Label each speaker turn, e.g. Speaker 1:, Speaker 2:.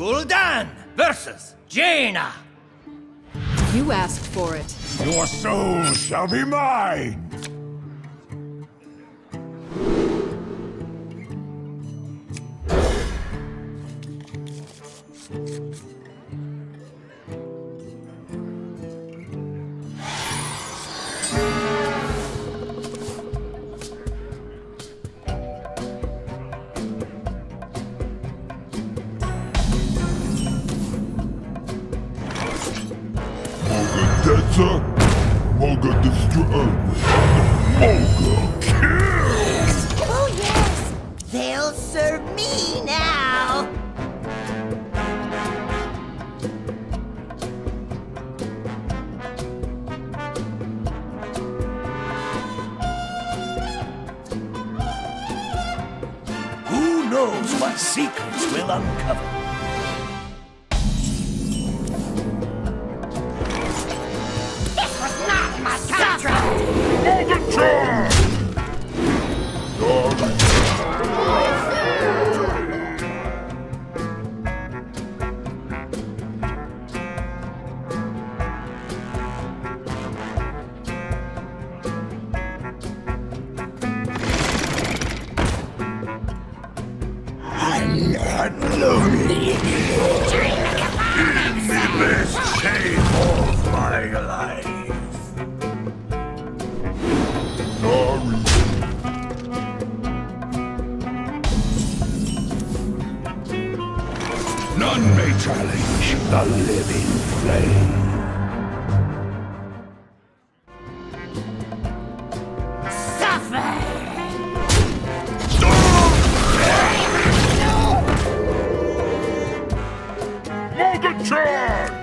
Speaker 1: Gul'dan versus Jaina.
Speaker 2: You asked for it.
Speaker 3: Your soul shall be mine! Mogadetsa, Moga destroy, Moga kill!
Speaker 4: Oh yes! They'll serve me now!
Speaker 1: Who knows what secrets we'll uncover?
Speaker 4: My contract!
Speaker 3: Mogatron! I'm not lonely anymore. In the best shape of my life. Sorry. None may challenge the living flame.
Speaker 4: Suffer!
Speaker 3: Mogatron!